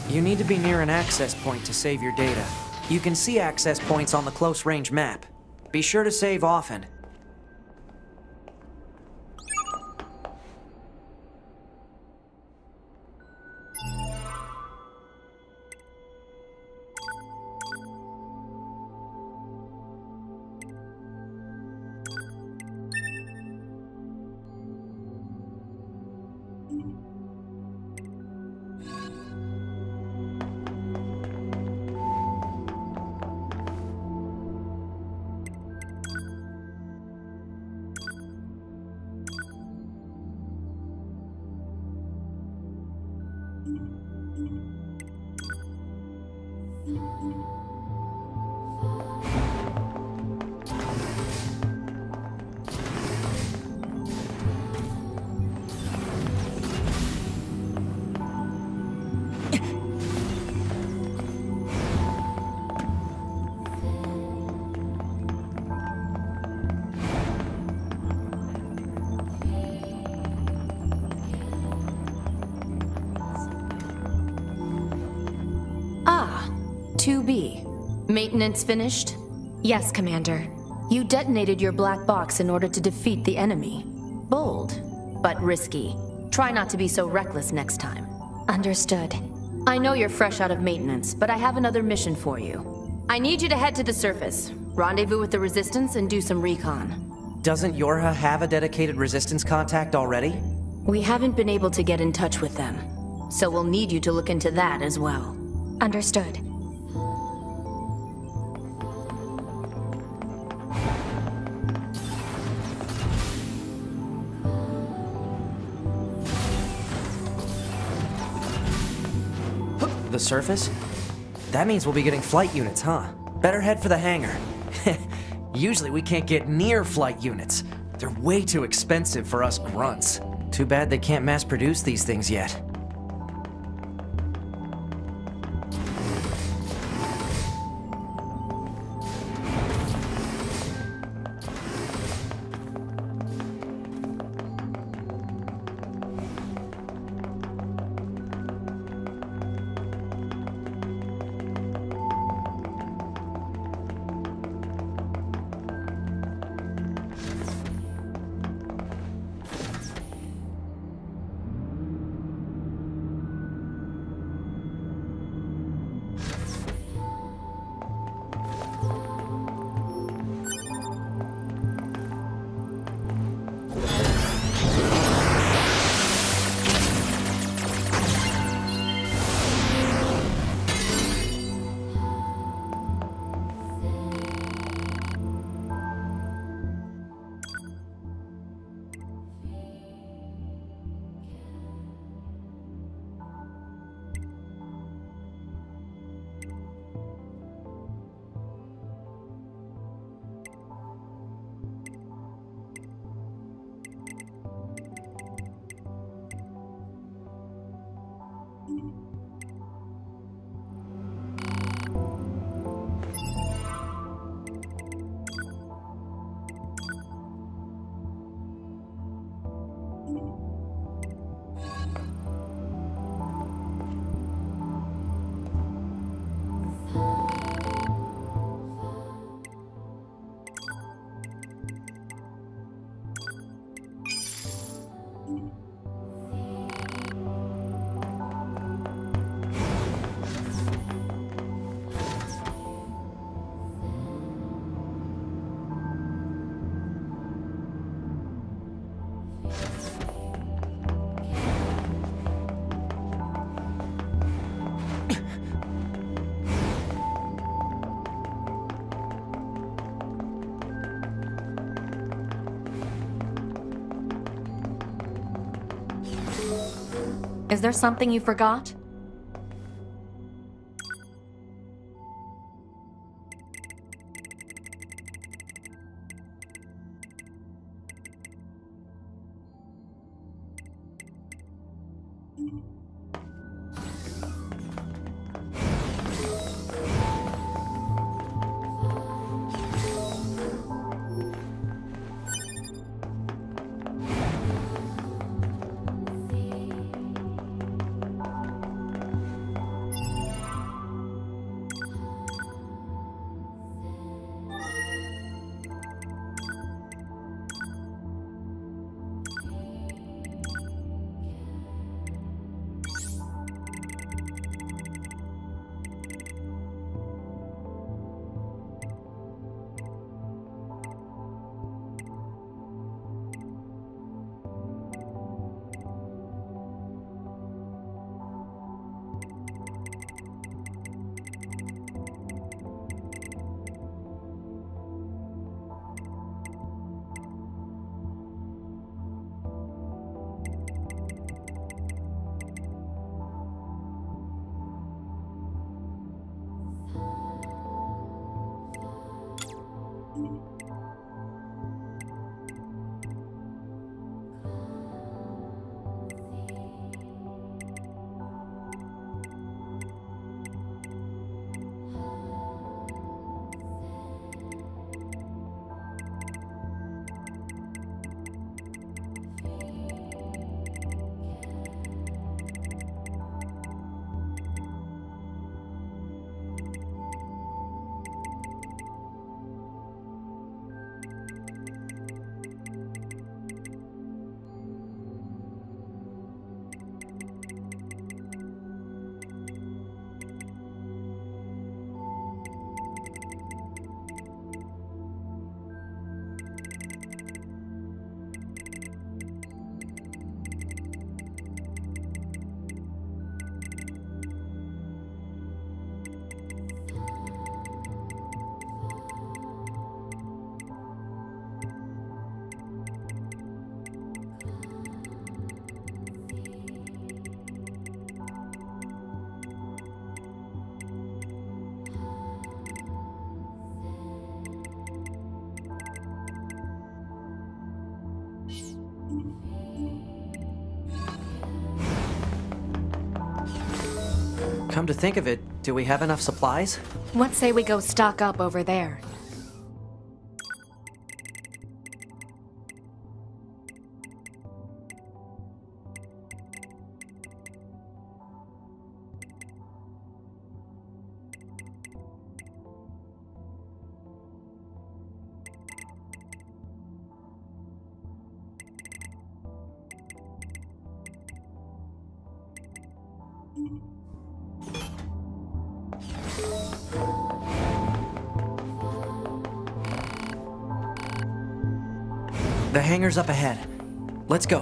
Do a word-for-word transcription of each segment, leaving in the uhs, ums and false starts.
You need to be near an access point to save your data. You can see access points on the close-range map. Be sure to save often. two B. Maintenance finished? Yes, Commander. You detonated your black box in order to defeat the enemy. Bold, but risky. Try not to be so reckless next time. Understood. I know you're fresh out of maintenance, but I have another mission for you. I need you to head to the surface, rendezvous with the Resistance, and do some recon. Doesn't YoRHa have a dedicated Resistance contact already? We haven't been able to get in touch with them, so we'll need you to look into that as well. Understood. The surface? That means we'll be getting flight units, huh? Better head for the hangar. Usually we can't get near flight units. They're way too expensive for us grunts. Too bad they can't mass produce these things yet. Is there something you forgot? Come to think of it, do we have enough supplies? What say we go stock up over there? The hangar's up ahead. Let's go.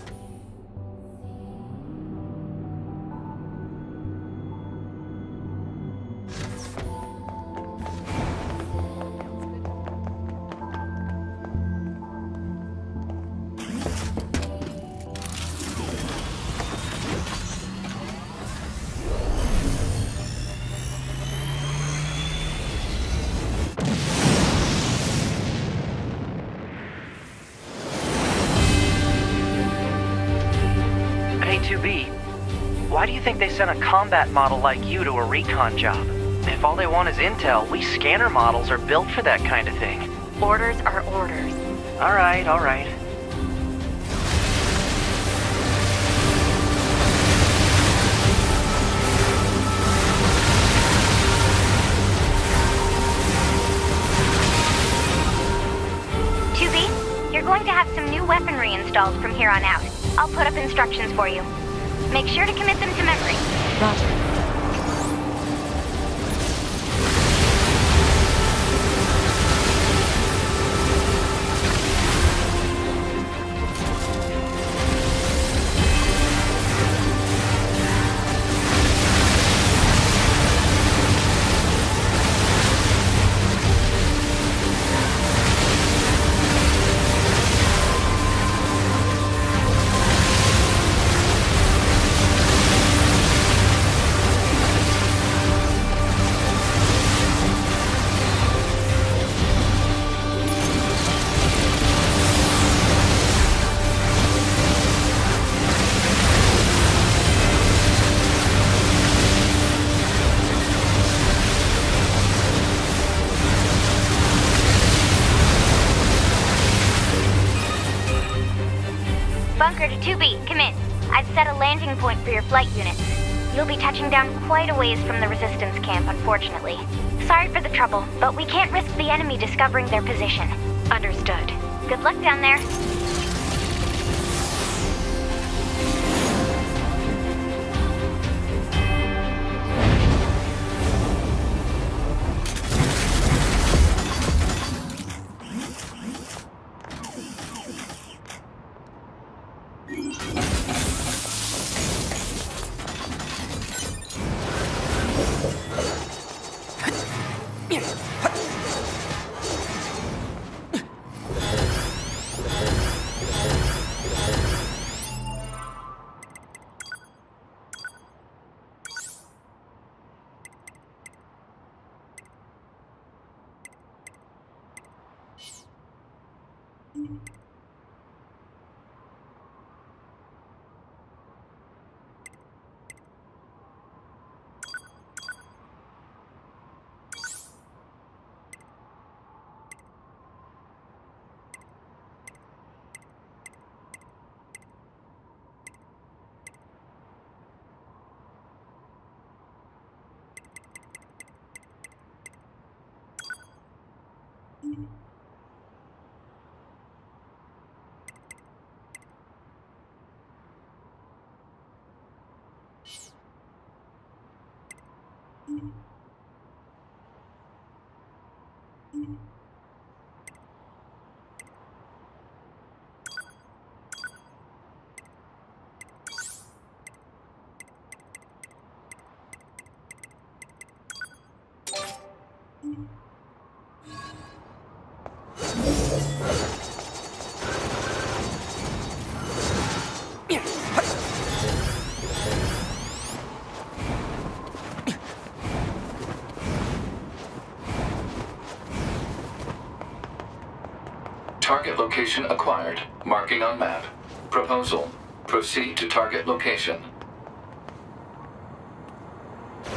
Why do you think they sent a combat model like you to a recon job? If all they want is intel, we scanner models are built for that kind of thing. Orders are orders. Alright, alright. two B, you're going to have some new weaponry installed from here on out. I'll put up instructions for you. Make sure to commit them to memory. Roger. Bunker to two B, come in. I've set a landing point for your flight units. You'll be touching down quite a ways from the Resistance camp, unfortunately. Sorry for the trouble, but we can't risk the enemy discovering their position. Understood. Good luck down there. Target location acquired. Marking on map. Proposal. Proceed to target location.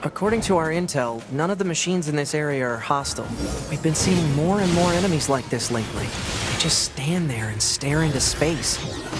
According to our intel, none of the machines in this area are hostile. We've been seeing more and more enemies like this lately. They just stand there and stare into space.